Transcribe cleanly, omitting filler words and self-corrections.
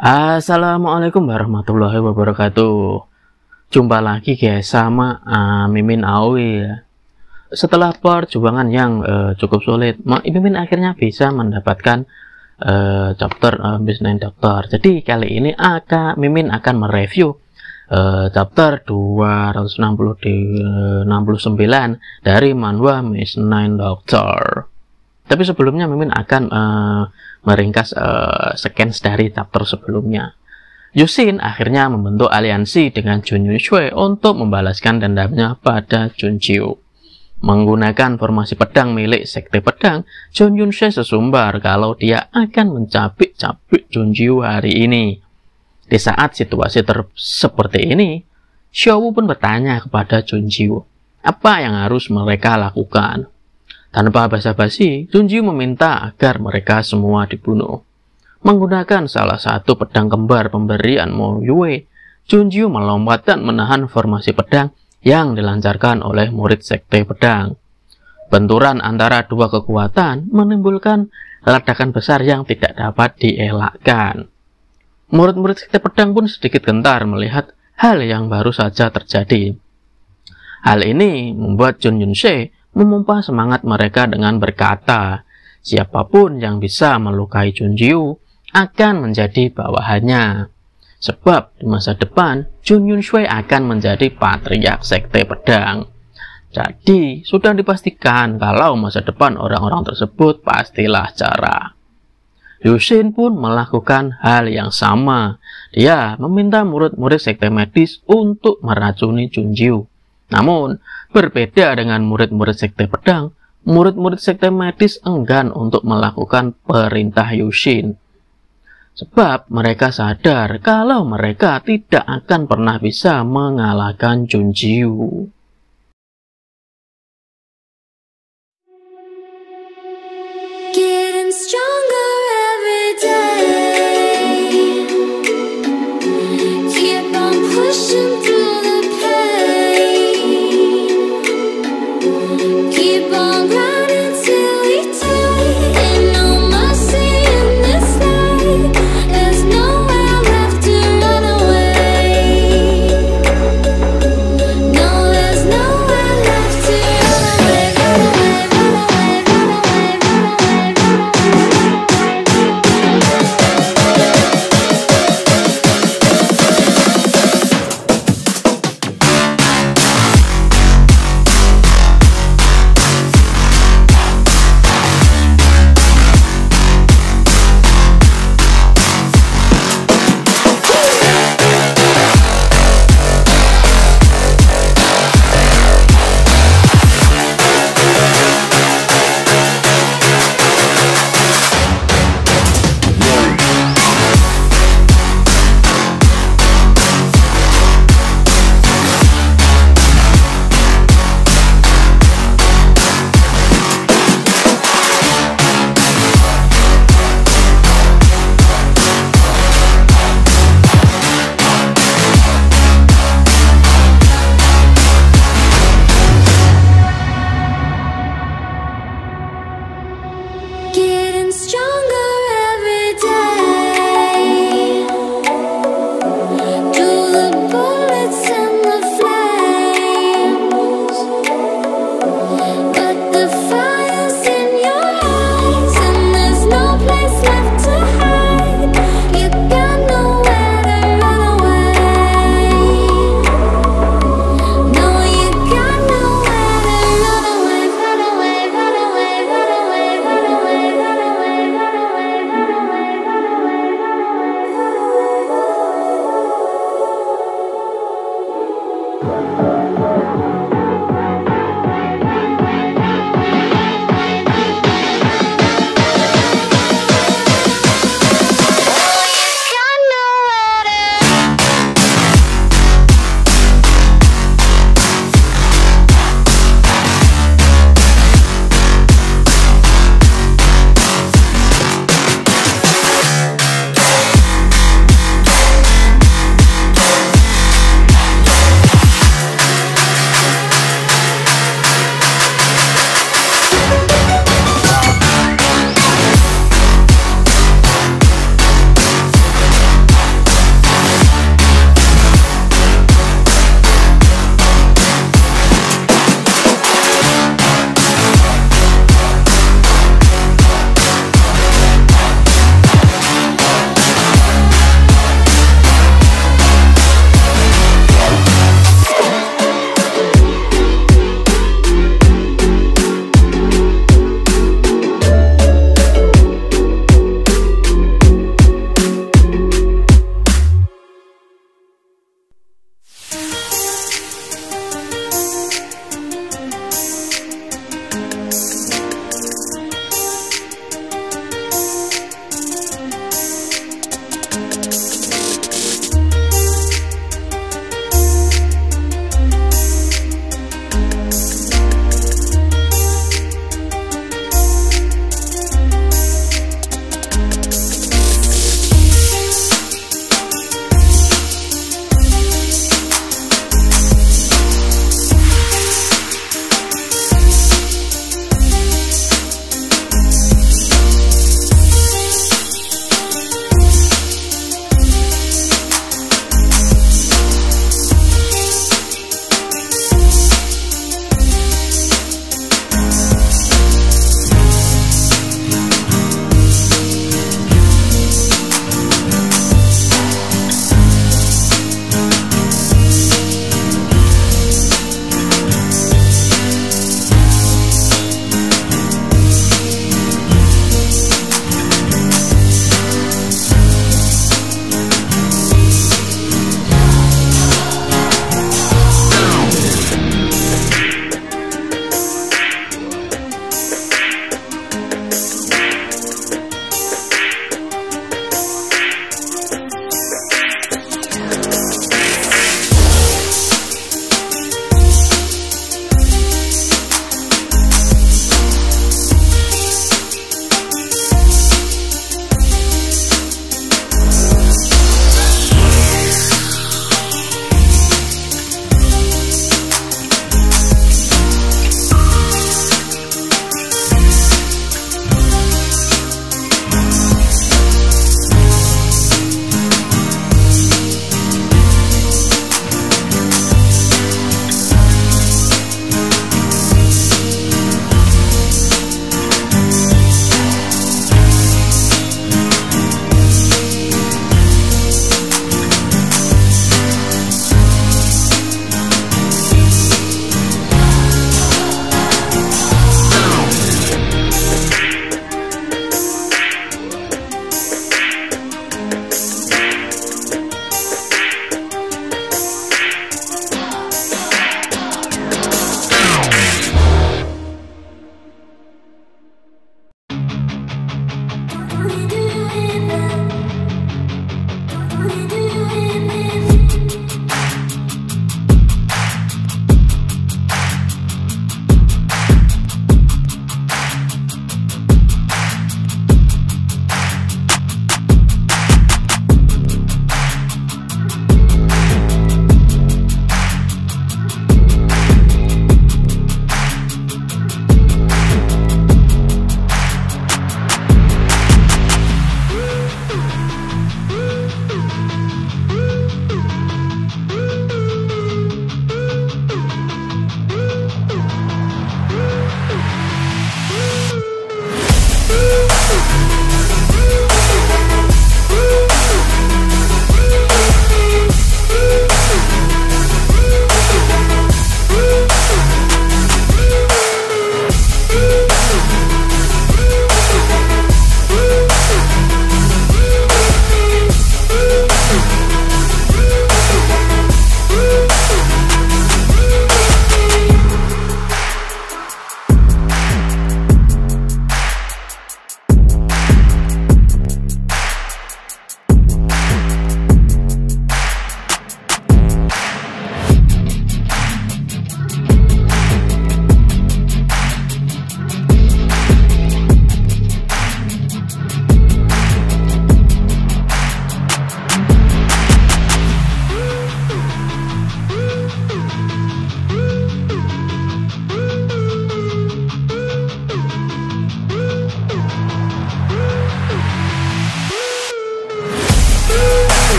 Assalamualaikum warahmatullahi wabarakatuh. Jumpa lagi guys sama Mimin Aoi ya. Setelah perjuangan yang cukup sulit, Mimin akhirnya bisa mendapatkan chapter Business Doctor. Jadi kali ini Mimin akan mereview chapter 269 dari manhwa Business Doctor. Tapi sebelumnya Mimin akan meringkas sequence dari chapter sebelumnya. Yushin akhirnya membentuk aliansi dengan Jun Yunshui untuk membalaskan dendamnya pada Junjiu. Menggunakan formasi pedang milik Sekte Pedang, Jun Yunshui sesumbar kalau dia akan mencabik-cabik Junjiu hari ini. Di saat situasi seperti ini, Xiaowu pun bertanya kepada Junjiu, apa yang harus mereka lakukan? Tanpa basa-basi, Junjiu meminta agar mereka semua dibunuh. Menggunakan salah satu pedang kembar pemberian Mo Yue, Junjiu melompat dan menahan formasi pedang yang dilancarkan oleh murid Sekte Pedang. Benturan antara dua kekuatan menimbulkan ledakan besar yang tidak dapat dielakkan. Murid-murid Sekte Pedang pun sedikit gentar melihat hal yang baru saja terjadi. Hal ini membuat Jun Yunshui memompa semangat mereka dengan berkata, siapapun yang bisa melukai Junjiu akan menjadi bawahannya. Sebab di masa depan, Jun Yunshui akan menjadi patriark Sekte Pedang. Jadi, sudah dipastikan kalau masa depan orang-orang tersebut pastilah cara. Yushin pun melakukan hal yang sama. Dia meminta murid-murid Sekte Medis untuk meracuni Junjiu. Namun, berbeda dengan murid-murid Sekte Pedang, murid-murid Sekte Medis enggan untuk melakukan perintah Yushin. Sebab mereka sadar kalau mereka tidak akan pernah bisa mengalahkan Junjiu.